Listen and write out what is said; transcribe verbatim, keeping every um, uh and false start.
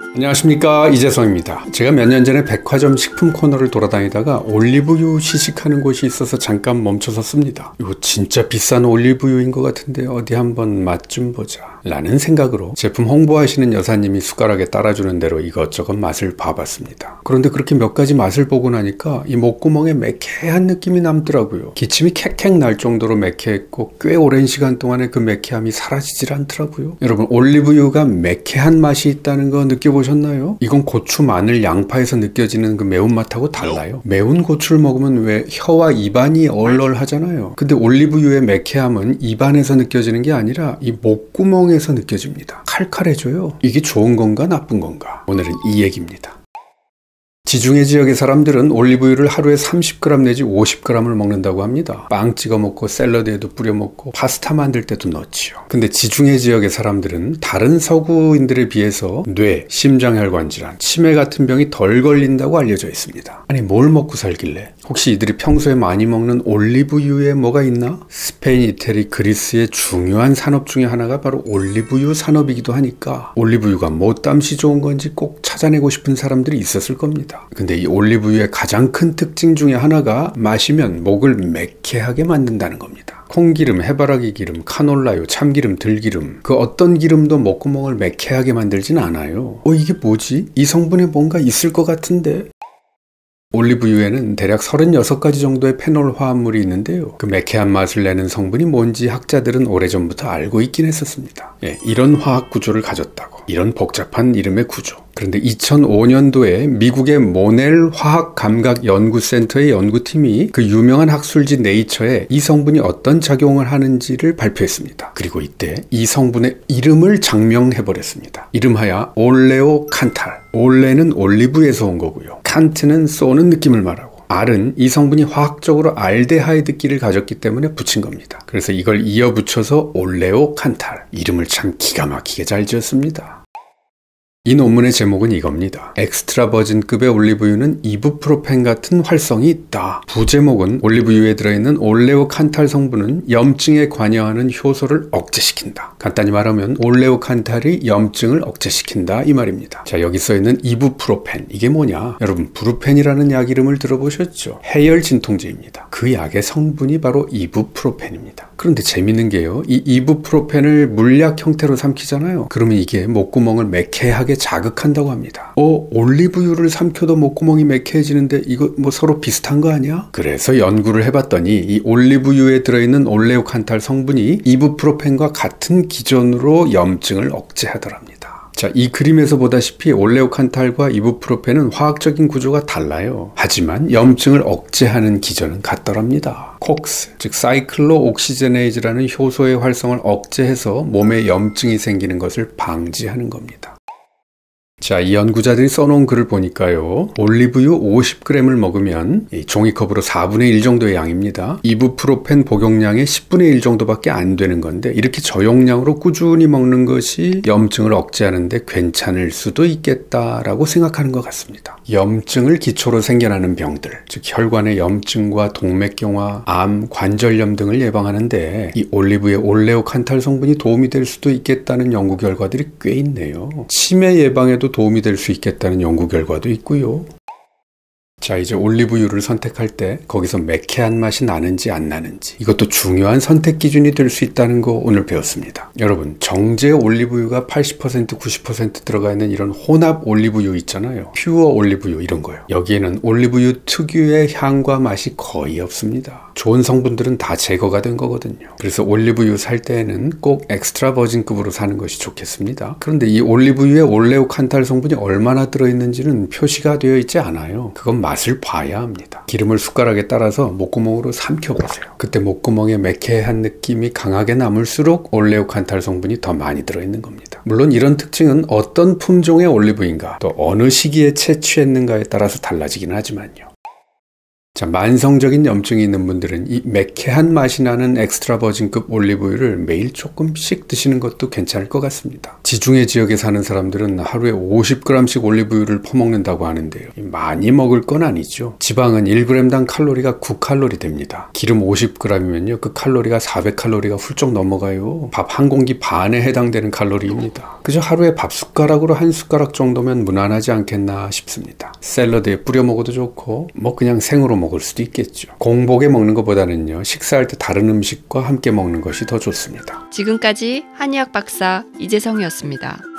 안녕하십니까, 이재성입니다. 제가 몇 년 전에 백화점 식품 코너를 돌아다니다가 올리브유 시식하는 곳이 있어서 잠깐 멈춰서 씁니다. 이거 진짜 비싼 올리브유인 것 같은데 어디 한번 맛 좀 보자 라는 생각으로 제품 홍보하시는 여사님이 숟가락에 따라주는 대로 이것저것 맛을 봐봤습니다. 그런데 그렇게 몇 가지 맛을 보고 나니까 이 목구멍에 매캐한 느낌이 남더라고요. 기침이 캑캑 날 정도로 매캐했고 꽤 오랜 시간 동안에 그 매캐함이 사라지질 않더라고요. 여러분, 올리브유가 매캐한 맛이 있다는 거 느껴보셨나요? 이건 고추, 마늘, 양파에서 느껴지는 그 매운맛하고 달라요. 매운 고추를 먹으면 왜 혀와 입안이 얼얼하잖아요. 근데 올리브유의 매캐함은 입안에서 느껴지는 게 아니라 이 목구멍에서 느껴집니다. 칼칼해져요. 이게 좋은 건가 나쁜 건가? 오늘은 이 얘기입니다. 지중해 지역의 사람들은 올리브유를 하루에 삼십 그램 내지 오십 그램을 먹는다고 합니다. 빵 찍어 먹고 샐러드에도 뿌려 먹고 파스타 만들 때도 넣지요. 근데 지중해 지역의 사람들은 다른 서구인들에 비해서 뇌, 심장혈관 질환, 치매 같은 병이 덜 걸린다고 알려져 있습니다. 아니, 뭘 먹고 살길래? 혹시 이들이 평소에 많이 먹는 올리브유에 뭐가 있나? 스페인, 이태리, 그리스의 중요한 산업 중에 하나가 바로 올리브유 산업이기도 하니까 올리브유가 뭐 땀시 좋은 건지 꼭 찾아내고 싶은 사람들이 있었을 겁니다. 근데 이 올리브유의 가장 큰 특징 중에 하나가 마시면 목을 매캐하게 만든다는 겁니다. 콩기름, 해바라기 기름, 카놀라유, 참기름, 들기름, 그 어떤 기름도 목구멍을 매캐하게 만들진 않아요. 어, 이게 뭐지? 이 성분에 뭔가 있을 것 같은데? 올리브유에는 대략 서른여섯 가지 정도의 페놀 화합물이 있는데요. 그 매캐한 맛을 내는 성분이 뭔지 학자들은 오래전부터 알고 있긴 했었습니다. 예, 이런 화학 구조를 가졌다고. 이런 복잡한 이름의 구조. 그런데 이천오 년도에 미국의 모넬 화학감각연구센터의 연구팀이 그 유명한 학술지 네이처에 이 성분이 어떤 작용을 하는지를 발표했습니다. 그리고 이때 이 성분의 이름을 장명해버렸습니다. 이름하여 올레오칸탈. 올레는 올리브에서 온 거고요. 칸트는 쏘는 느낌을 말하고, 알은 이 성분이 화학적으로 알데하이드 기를 가졌기 때문에 붙인 겁니다. 그래서 이걸 이어 붙여서 올레오칸탈. 이름을 참 기가 막히게 잘 지었습니다. 이 논문의 제목은 이겁니다. 엑스트라 버진급의 올리브유는 이부프로펜 같은 활성이 있다. 부제목은 올리브유에 들어있는 올레오칸탈 성분은 염증에 관여하는 효소를 억제시킨다. 간단히 말하면 올레오칸탈이 염증을 억제시킨다 이 말입니다. 자, 여기 써있는 이부프로펜, 이게 뭐냐? 여러분, 브루펜이라는 약 이름을 들어보셨죠? 해열 진통제입니다. 그 약의 성분이 바로 이부프로펜입니다. 그런데 재밌는 게요, 이 이부프로펜을 물약 형태로 삼키잖아요. 그러면 이게 목구멍을 매캐하게 자극한다고 합니다. 어, 올리브유를 삼켜도 목구멍이 매캐해지는데 이거 뭐 서로 비슷한 거 아니야? 그래서 연구를 해봤더니 이 올리브유에 들어있는 올레오칸탈 성분이 이부프로펜과 같은 기전으로 염증을 억제하더랍니다. 자, 이 그림에서 보다시피 올레오칸탈과 이부프로펜은 화학적인 구조가 달라요. 하지만 염증을 억제하는 기전은 같더랍니다. 콕스, 즉 사이클로 옥시제네이즈라는 효소의 활성을 억제해서 몸에 염증이 생기는 것을 방지하는 겁니다. 자, 이 연구자들이 써놓은 글을 보니까요, 올리브유 오십 그램을 먹으면 이 종이컵으로 사분의 일 정도의 양입니다. 이부프로펜 복용량의 십분의 일 정도밖에 안 되는 건데 이렇게 저용량으로 꾸준히 먹는 것이 염증을 억제하는 데 괜찮을 수도 있겠다라고 생각하는 것 같습니다. 염증을 기초로 생겨나는 병들, 즉 혈관의 염증과 동맥경화, 암, 관절염 등을 예방하는데 이 올리브의 올레오칸탈 성분이 도움이 될 수도 있겠다는 연구 결과들이 꽤 있네요. 치매 예방에도 도움이 될 수 있겠다는 연구 결과도 있고요. 자, 이제 올리브유를 선택할 때 거기서 매캐한 맛이 나는지 안 나는지, 이것도 중요한 선택 기준이 될 수 있다는 거 오늘 배웠습니다. 여러분, 정제 올리브유가 팔십 퍼센트, 구십 퍼센트 들어가 있는 이런 혼합 올리브유 있잖아요. 퓨어 올리브유 이런 거요. 여기에는 올리브유 특유의 향과 맛이 거의 없습니다. 좋은 성분들은 다 제거가 된 거거든요. 그래서 올리브유 살 때에는 꼭 엑스트라 버진급으로 사는 것이 좋겠습니다. 그런데 이 올리브유에 올레오칸탈 성분이 얼마나 들어있는지는 표시가 되어 있지 않아요. 그건 맛을 봐야 합니다. 기름을 숟가락에 따라서 목구멍으로 삼켜보세요. 그때 목구멍에 매캐한 느낌이 강하게 남을수록 올레오칸탈 성분이 더 많이 들어있는 겁니다. 물론 이런 특징은 어떤 품종의 올리브유인가, 또 어느 시기에 채취했는가에 따라서 달라지긴 하지만요. 자, 만성적인 염증이 있는 분들은 이 매캐한 맛이 나는 엑스트라 버진급 올리브유를 매일 조금씩 드시는 것도 괜찮을 것 같습니다. 지중해 지역에 사는 사람들은 하루에 오십 그램씩 올리브유를 퍼먹는다고 하는데요. 많이 먹을 건 아니죠. 지방은 일 그램당 칼로리가 구 칼로리 됩니다. 기름 오십 그램이면요. 그 칼로리가 사백 칼로리가 훌쩍 넘어가요. 밥 한 공기 반에 해당되는 칼로리입니다. 그저 하루에 밥 숟가락으로 한 숟가락 정도면 무난하지 않겠나 싶습니다. 샐러드에 뿌려 먹어도 좋고 뭐 그냥 생으로 먹을 수도 있겠죠. 공복에 먹는 것보다는요. 식사할 때 다른 음식과 함께 먹는 것이 더 좋습니다. 지금까지 한의학 박사 이재성이었습니다.